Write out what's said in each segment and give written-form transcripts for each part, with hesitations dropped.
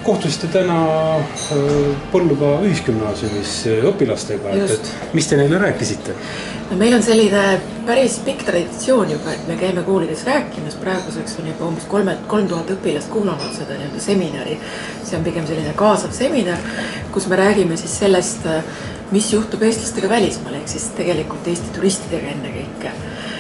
kohtusite täna Põlva ühisgümnaasiumis õpilastega, et mis te neile rääkisite? No, meil on selline päris pikk traditsioon juba, et me käime koolides rääkimas. Praeguseks on juba umbes 3000 õpilast kuulanud seda nii-öelda seminari. See on pigem selline kaasav seminar, kus me räägime siis sellest, mis juhtub eestlastega välismaal, ehk siis tegelikult Eesti turistidega ennekõike.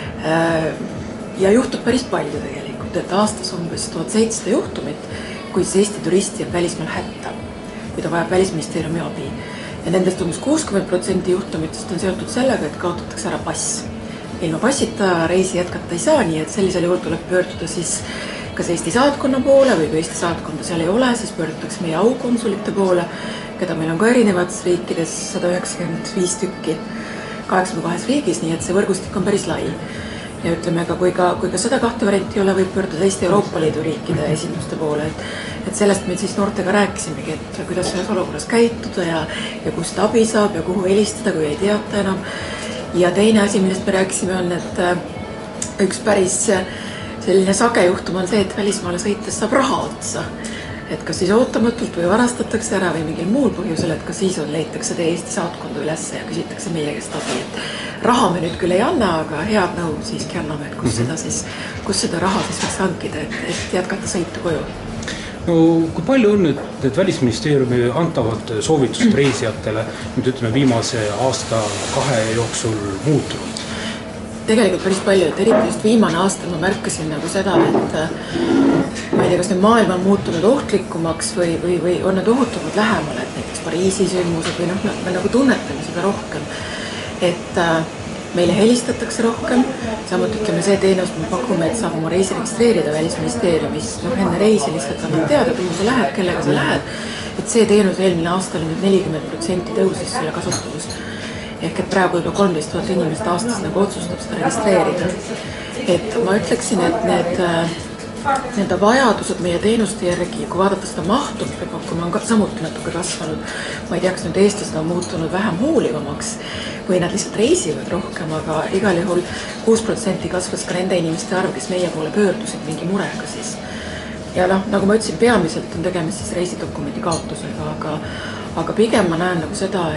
Ja juhtub päris palju tegelikult, et aastas umbes 1700 juhtumit, kui Eesti turisti on välismaal hätta, kui ta vajab Välisministeeriumi abi. Ja nendest umbes 60% juhtumitest on seotud sellega, et kaotatakse ära pass. Ilma passita reisi jätkata ei saa, nii et sellisel juhul tuleb pöörduda siis kas Eesti saatkonna poole või kui Eesti saatkonda seal ei ole, siis pöördutakse meie aukonsulite poole, keda meil on ka erinevates riikides 195 tükki 82 riigis, nii et see võrgustik on päris lai. Ja ütleme, aga kui ka seda kahte varianti ei ole, võib pöörduda Eesti Euroopa Liidu riikide esinduste poole, et sellest me siis noortega rääkisimegi, et kuidas selles olukorras käituda ja kust abi saab ja kuhu helistada, kui ei teata enam. Ja teine asi, millest me rääkisime, on, et üks päris selline sage juhtum on see, et välismaale sõites saab raha otsa. Et kas siis ootamatult või varastatakse ära või mingil muul põhjusel, et kas siis leitakse tee Eesti saatkonda üles ja küsitakse meie käest abi. Raha me nüüd küll ei anna, aga head nõu siiski anname, et kus seda raha siis võiks hankida, et jätkata sõitu koju. No kui palju on need Välisministeeriumi antavad soovitused reisijatele nüüd ütleme viimase aasta-2 jooksul muutunud? Tegelikult päris palju, et eriti just viimane aasta ma märkasin nagu seda, et ma ei tea, kas nüüd maailm on muutunud ohtlikumaks või on need ohutumad lähemale, et näiteks Pariisi sündmused või me nagu tunnetame seda rohkem, et meile helistatakse rohkem, samuti ütleme see teenus, me pakume, et saab oma reisi registreerida Välisministeeriumis, enne reisi lihtsalt annab teada, kuhu sa lähed, kellega sa lähed, et see teenus eelmine aastal nüüd 40% tõusis selle kasutavus. Ehk et praegu juba 13 000 inimest aastas nagu otsustab seda registreerida. Et ma ütleksin, et need vajadused meie teenuste järgi, kui vaadata seda mahtu, mis me pakume, on samuti natuke kasvanud. Ma ei tea, kas nüüd eestlased on muutunud vähem hoolivamaks või nad lihtsalt reisivad rohkem, aga igal juhul 6% kasvas ka nende inimeste arv, kes meie poole pöördusid mingi murega siis. Ja nagu ma ütlesin, peamiselt on tegemist siis reisidokumendi kaotusega, aga pigem ma näen nagu seda,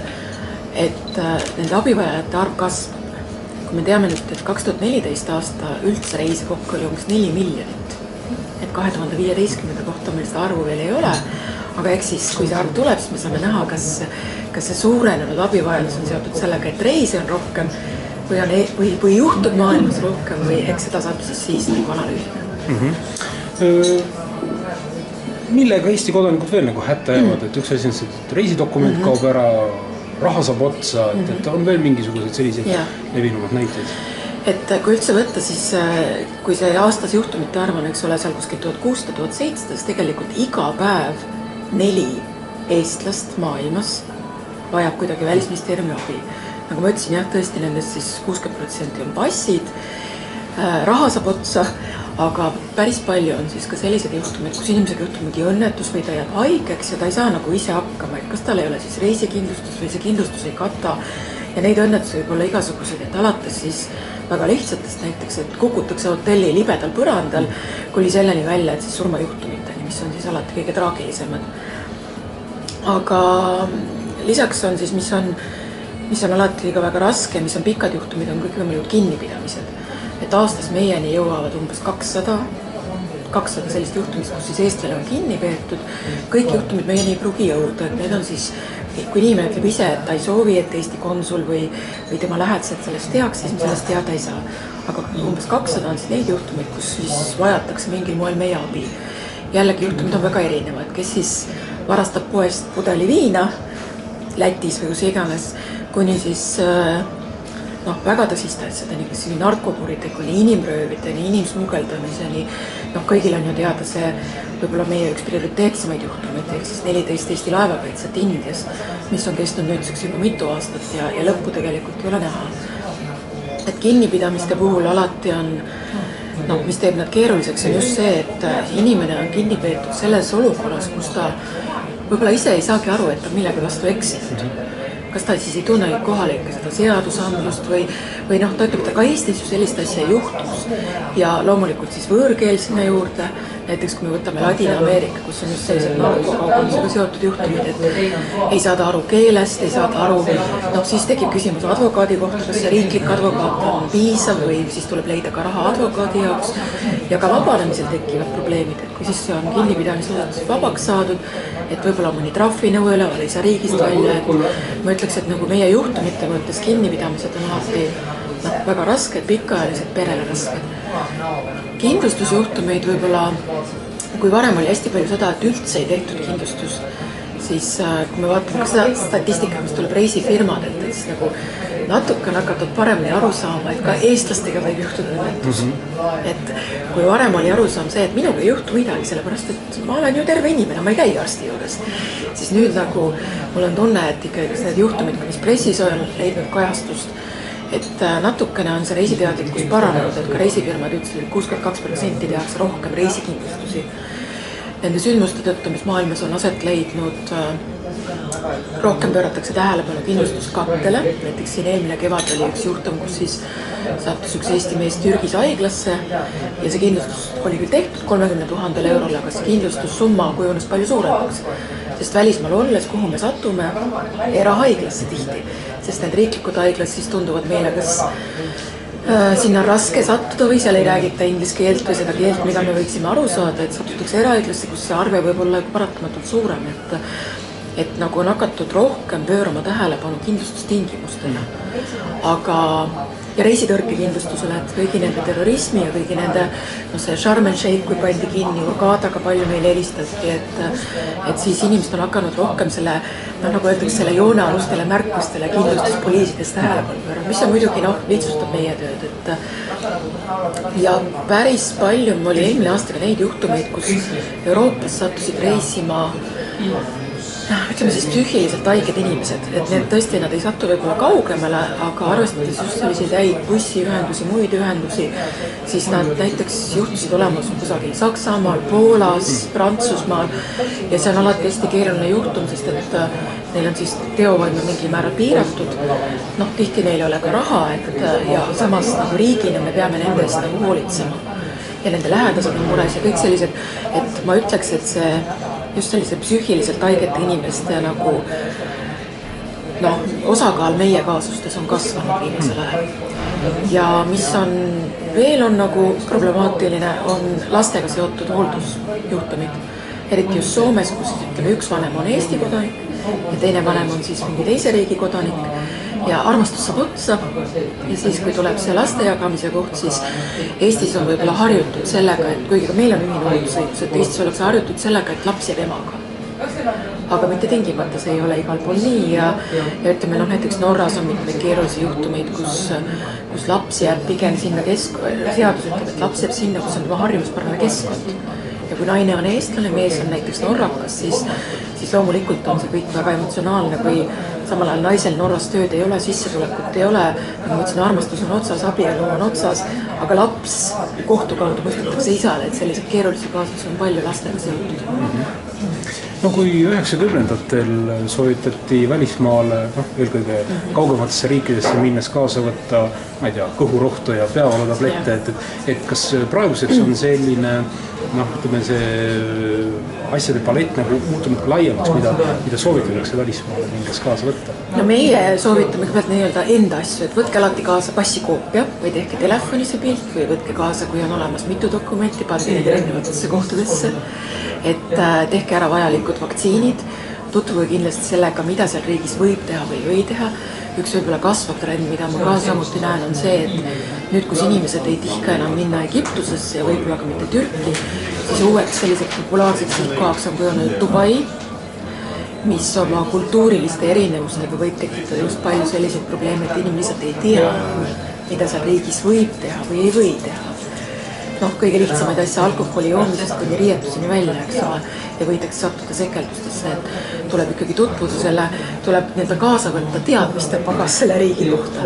et nende abivajajate arv kasvab. Kui me teame nüüd, et 2014 aasta üldse reisi kokku oli umbes 4 miljonit, et 2015 kohta meil seda arvu veel ei ole, aga eks siis, kui see arv tuleb, siis me saame näha, kas see suurenenud abivajadus on seotud sellega, et reisi on rohkem või juhtub maailmas rohkem või eks seda saab siis nagu analüüsida. Millega Eesti kodanikud veel nagu hätta jäävad, et üks asi on see, et reisidokument kaob ära, raha saab otsa, et on veel mingisugused sellised levinumad näiteid? Et kui üldse võtta, siis kui see aastas juhtumite arv on, eks ole, seal kuskil 1600-1700, siis tegelikult iga päev 4 eestlast maailmas vajab kuidagi Välisministeeriumi abi. Nagu ma ütlesin, tõesti nendest siis 60% on passid, raha saab otsa, aga päris palju on siis ka sellised juhtumid, kus inimesega juhtub mingi õnnetus või ta jääb haigeks ja ta ei saa nagu ise hakkama, et kas tal ei ole siis reisikindlustus või see kindlustus ei kata. Ja neid õnnetusi võib olla igasugused, et alates siis väga lihtsatest näiteks, et kukutakse hotelli libedal põrandal, kuni selleni välja, et siis surmajuhtumiteni, mis on siis alati kõige traagilisemad. Aga lisaks on siis, mis on alati ka väga raske, mis on pikad juhtumid, on kõik võimalikud kinnipidamised. Et aastas meieni jõuavad umbes 200 sellist juhtumist, kus siis eestlane on kinni peetud. Kõik juhtumid meieni ei pruugi jõuda, et need on siis, kui inimene ütleb ise, et ta ei soovi, et Eesti konsul või tema lähedased sellest teaks, siis me sellest teada ei saa. Aga umbes 200 on siis neid juhtumid, kus siis vajatakse mingil moel meie abi. Jällegi juhtumid on väga erinevad, kes siis varastab poest pudeli viina Lätis või kus iganes, kuni siis väga tõsiste asjadeni, kes narkokuriteguni, inimröövideni, inimsmugeldamiseni. Kõigil on ju teada see võib-olla meie üks prioriteetsemaid juhtumid, ehk siis 14 Eesti laevakaitset Indias, mis on kestnud nüüdseks juba mitu aastat ja lõppu tegelikult ei ole näha. Et kinnipidamiste puhul alati on, mis teeb nad keeruliseks, on just see, et inimene on kinni peetud selles olukorras, kus ta võib-olla ise ei saagi aru, et ta millegi vastu eksinud. Kas ta siis ei tunne kohalikke seda seadusandlust või ta ütleb, et ka Eestis ju sellist asja juhtus. Ja loomulikult siis võõrkeel sinna juurde, näiteks kui me võtame Ladina-Ameerika, kus on just sellised narkokaubandusega seotud juhtumid, et ei saada aru keelest, ei saada aru, noh siis tekib küsimus advokaadi kohta, kas see riiklik advokaat on piisav või siis tuleb leida ka raha advokaadi jaoks ja ka vabanemisel tekivad probleemid, et kui siis on kinnipidamisasutused vabaks saadud, et võib-olla mõni trahvinõue üleval, ei saa riigist välja, et ma ütleks, et nagu meie juhtumite mõttes kinnipidamised on alati väga rasked, pikaajalised, perele rasked. Kindlustusjuhtumeid võib-olla, kui varem oli hästi palju seda, et üldse ei tehtud kindlustus, siis kui me vaatame ka seda statistika, mis tuleb reisifirmad, et siis nagu natuke on hakatud paremini aru saama, et ka eestlastega võib juhtuda õnnetus. Et kui varem oli arusaam see, et minuga ei juhtu midagi, sellepärast et ma olen ju terve inimene, ma ei käi arsti juures, siis nüüd nagu mul on tunne, et ikkagi need juhtumid, mis pressis on leidnud kajastust, et natukene on see reisiteadlikkus paranenud, et ka reisifirmad ütlesid, et 62% tehakse rohkem reisikindlustusi. Nende sündmuste tõttu, mis maailmas on aset leidnud, rohkem pööratakse tähelepanu kindlustuskattele. Näiteks siin eelmine kevad oli üks juhtum, kus siis sattus üks Eesti mees Türgis haiglasse ja see kindlustus oli küll tehtud 30 000 eurole, aga see kindlustussumma kujunes palju suuremaks. Sest välismaal olles, kuhu me satume, erahaiglasse tihti, sest need riiklikud haiglad siis tunduvad meile, kas sinna on raske sattuda või seal ei räägita inglise keelt või seda keelt, mida me võiksime aru saada, et satutakse erahaiglasse, kus see arve võib olla paratamatult suurem, et nagu on hakatud rohkem pöörama tähelepanu kindlustustingimustele. Aga ja reisitõrkekindlustusele, et kõigi nende terrorismi ja kõigi nende, see Sharm el Sheikh, kui pandi kinni, Urgadaga palju meil helistati, et siis inimesed on hakanud rohkem selle, nagu öeldakse, selle joonealustele märkustele kindlustuspoliisides tähelepanu pöörama, mis on muidugi, lihtsustab meie tööd, et ja päris palju oli eelmine aastaga neid juhtumeid, kus Euroopas sattusid reisima ütleme siis psüühiliselt haiged inimesed, et need tõesti, nad ei satu võib-olla kaugemale, aga arvestades just selliseid häid bussiühendusi, muid ühendusi, siis nad näiteks juhtusid olemas kusagil Saksamaal, Poolas, Prantsusmaal ja see on alati hästi keeruline juhtum, sest et neil on siis teovaim mingil määral piiratud, tihti neil ei ole ka raha, ja samas nagu riigina me peame nende eest nagu hoolitsema ja nende lähedased on mures ja kõik sellised, et ma ütleks, et see just sellise psüühiliselt haigete inimeste nagu osakaal meie kaasustes on kasvanud viimasel ajal. Ja mis on veel on nagu problemaatiline, on lastega seotud hooldusjuhtumid. Eriti just Soomes, kus ütleme, üks vanem on Eesti kodanik ja teine vanem on siis mingi teise riigi kodanik ja armastus saab otsa ja siis, kui tuleb see laste jagamise koht, siis Eestis on võib-olla harjutud sellega, et kuigi ka meil on ühine hooldusõigus, et Eestis ollakse harjutud sellega, et laps jääb emaga. Aga mitte tingimata see ei ole igal pool nii ja ütleme, näiteks Norras on mitmeid keerulisi juhtumeid, kus laps jääb pigem sinna seadus ütleb, et laps jääb sinna, kus on tema harjumuspärane keskkond. Ja kui naine on eestlane, mees on näiteks norrakas, siis loomulikult on see kõik väga emotsionaalne, kui samal ajal naisel Norras tööd ei ole, sissetulekut ei ole, nagu ma ütlesin, armastus on otsas, abielu on otsas, aga laps kohtu kaudu mõistetakse isale, et sellised keerulisi kaasusi on palju lastega seotud. No kui 90-ndatel soovitati välismaale, eelkõige kaugematesse riikidesse minnes kaasa võtta, ma ei tea, kõhurohtu ja peavalutablette, et kas praeguseks on selline, ütleme see asjade palett nagu muutunud laiemaks, mida soovitatakse välismaale minges kaasa võtta? No meie soovitame kõigepealt nii-öelda enda asju, et võtke alati kaasa passikoopia või tehke telefoni see pilt või võtke kaasa, kui on olemas mitu dokumenti, pange neid erinevatesse kohtadesse, et tehke ära vajalikud vaktsiinid, tutvuge kindlasti sellega, mida seal riigis võib teha või ei või teha. Üks võib-olla kasvav trend, mida ma ka samuti näen, on see, et nüüd, kus inimesed ei tihka enam minna Egiptusesse ja võib-olla ka mitte Türki, siis uueks selliseks populaarseks kohaks on kujunenud Dubai, mis oma kultuuriliste erinevustega võib tekitada just palju selliseid probleeme, et inimene lihtsalt ei tea, mida seal riigis võib teha või ei või teha. Kõige lihtsamaid asja alkoholi joomisest kuni riietuseni välja, eks ole, ja võidakse sattuda sekeldustesse, et tuleb ikkagi tutvuda tuleb nii-öelda kaasa võtta teadmiste pagas selle riigi kohta.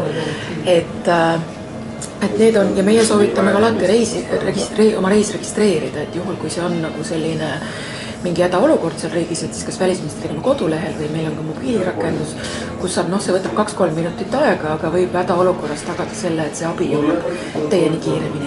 Et need on, ja meie soovitame ka alati oma reis registreerida, et juhul, kui see on nagu selline mingi hädaolukord seal riigis, et siis kas Välisministeeriumi kodulehel või meil on ka mobiilirakendus, kus saab, see võtab 2-3 minutit aega, aga võib hädaolukorras tagada selle, et see abi jõuab teieni kiiremini.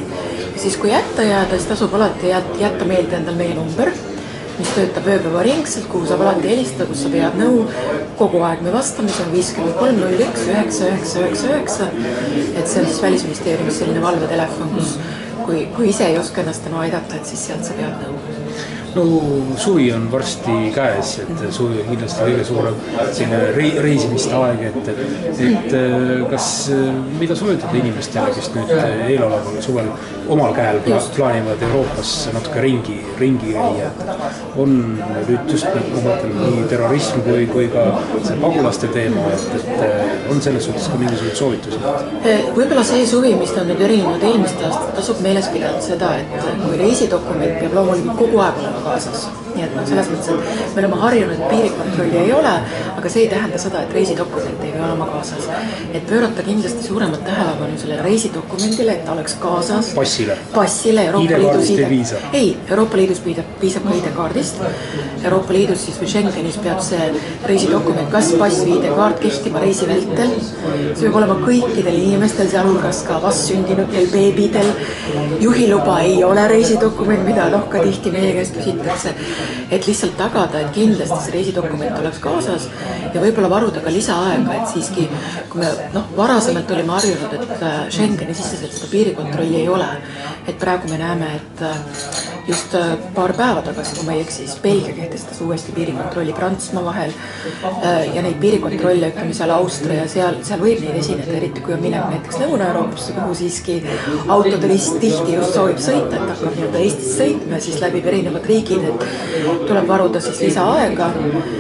Ja siis kui jätta jääda, siis tasub alati jätta meelde endal meie number, mis töötab ööpäevaringselt, kuhu saab alati helistada, kus sa pead nõu. Kogu aeg me vastame, see on 53 01 9999, et see on siis Välisministeeriumis selline valvetelefon, kus kui ise ei oska ennast enam aidata, et siis sealt sa pead nõu. No suvi on varsti käes, et suvi on kindlasti kõige suurem selline reisimiste aeg, et kas, mida soovitada inimestele, kes nüüd eeloleval suvel omal käel plaanivad Euroopas natuke ringi käia, et on nüüd just, ma mõtlen, nii terrorism kui ka see pagulaste teema, et on selles suhtes ka mingisugused soovitusi? Võib-olla see suvi, mis on nüüd erinenud eelmist aastat, tasub meeles pidada seda, et kui reisidokument peab loomulikult kogu aeg olema kaasas. Nii et selles mõttes, et me oleme harjunud, et piirikontrolli ei ole, aga see ei tähenda seda, et reisidokument ei pea olema kaasas. Et pöörata kindlasti suuremat tähelepanu sellele reisidokumendile, et ta oleks kaasas. Passile. ID-kaardist ei piisa? Ei, Euroopa Liidus piisab ka ID-kaardist. Euroopa Liidus siis või Schengenis peab see reisidokument, kas pass või ID-kaart kehtima reisi vältel. See peab olema kõikidel inimestel, sealhulgas ka vastsündinutel, beebidel. Juhiluba ei ole reisidokument, mida ka tihti meie käest küsitakse. Et lihtsalt tagada, et kindlasti see reisidokument oleks kaasas ja võib-olla varuda ka lisaaega, et siiski, kui me varasemalt olime harjunud, et Schengeni siseselt seda piirikontrolli ei ole, et praegu me näeme, et just paar päeva tagasi, kui ma ei eksi, siis Belgia kehtestas uuesti piirikontrolli Prantsusmaa vahel ja neid piirikontrolle, ütleme seal Austria ja seal võib neid esineda, eriti kui on minek näiteks Lõuna-Euroopasse, kuhu siiski autoturist tihti just soovib sõita, et hakkab nii-öelda Eestis sõitma ja siis läbib erinevad riigid, et tuleb varuda siis lisaaega.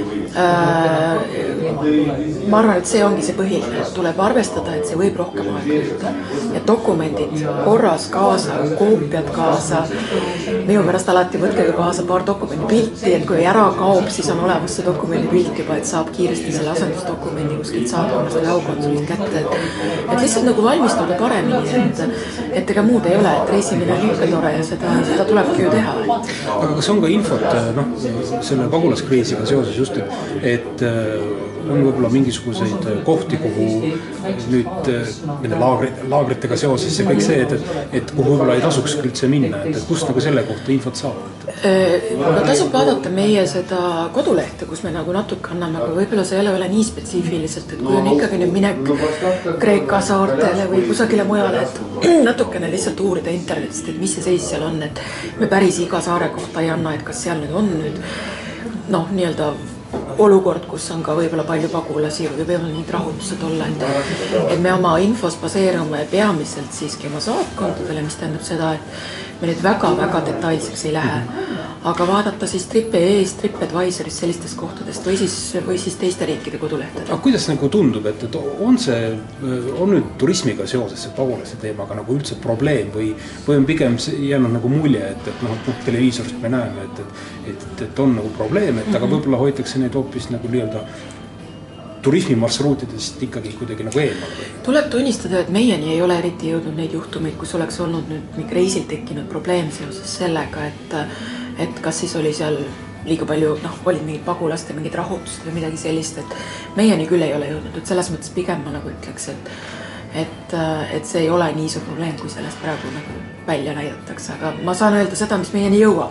Ma arvan, et see ongi see põhiline, et tuleb arvestada, et see võib rohkem aega võtta. Ja dokumendid korras kaasa, koopiad kaasa. Minu pärast alati võtkega kaasa paar dokumendi pilti, et kui ära kaob, siis on olemas see dokumendi pilt juba, et saab kiiresti selle asendusdokumendi kuskilt saadkonnast või aukonsulilt kätte. Et lihtsalt nagu valmistuda paremini, et ega muud ei ole, et reisimine on ikka tore ja seda tulebki ju teha. Aga kas on ka infot selle pagulaskriisiga seoses just, et on võib-olla mingisuguseid kohti, kuhu nüüd nende laagritega seoses ja kõik see, et kuhu võib-olla ei tasuks üldse minna, et kust nagu selle kohta infot saab? No tasub vaadata meie seda kodulehte, kus me nagu natuke anname, aga võib-olla see ei ole nii spetsiifiliselt, et kui on ikkagi nüüd minek Kreeka saartele või kusagile mujale, et natukene lihtsalt uurida internetist, et mis see seis seal on, et me päris iga saare kohta ei anna, et kas seal nüüd on nüüd nii-öelda olukord, kus on ka võib-olla palju pagulasi või võivad neid rahutused olla, et me oma infos baseerume peamiselt siiski oma saatkondadele, mis tähendab seda, et me nüüd väga-väga detailseks ei lähe, aga vaadata siis Trip.ee-st, TripAdvisorist sellistest kohtadest või siis teiste riikide kodulehtedel. Aga kuidas nagu tundub, et on nüüd turismiga seoses see pagulaste teemaga nagu üldse probleem või on pigem jäänud nagu mulje, et televiisorist me näeme, et on nagu probleem, et aga võib-olla hoitakse neid hoopis nagu nii-öelda turismimarsruutidest ikkagi kuidagi nagu eemal? Tuleb tunnistada, et meieni ei ole eriti jõudnud neid juhtumeid, kus oleks olnud nüüd reisil tekkinud probleem seoses sellega, et kas siis oli seal liiga palju, olid mingid pagulaste, mingid rahutused või midagi sellist, et meieni küll ei ole jõudnud, et selles mõttes pigem ma nagu ütleks, et see ei ole nii suur probleem, kui sellest praegu nagu välja näidatakse, aga ma saan öelda seda, mis meieni jõuab,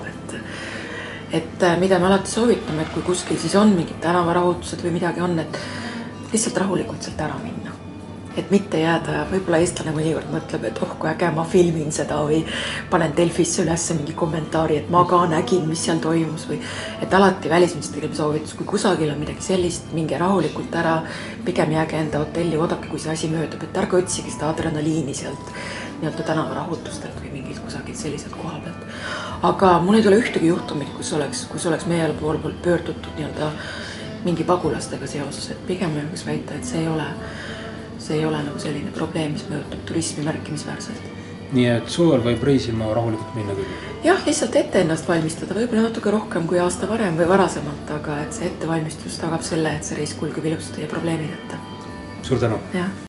et mida me alati soovitame, et kui kuskil siis on mingid tänavarahutused või midagi on, et lihtsalt rahulikult sealt ära minna. Et mitte jääda, võib-olla eestlane mõnikord mõtleb, et kui äge, ma filmin seda või panen Delfisse üles mingi kommentaari, et ma ka nägin, mis seal toimus või et alati Välisministeeriumi soovitus, kui kusagil on midagi sellist, minge rahulikult ära, pigem jääge enda hotelli, oodake, kui see asi möödub, et ärge otsige seda adrenaliini sealt nii-öelda tänavarahutustelt või mingilt kusagilt selliselt koha pealt. Aga mul ei tule ühtegi juhtumit, kus oleks meie pool pöördutud nii-öelda mingi pagulastega seoses, et pigem võiks väita, et see ei ole nagu selline probleem, mis mõjutab turismi märkimisväärselt. Nii et suvel võib reisima rahulikult minna küll? Jah, lihtsalt ette ennast valmistada, võib-olla natuke rohkem kui aasta varem või varasemalt, aga et see ettevalmistus tagab selle, et see reis kulgeb ilusti ja probleemideta. Suur tänu! Jah.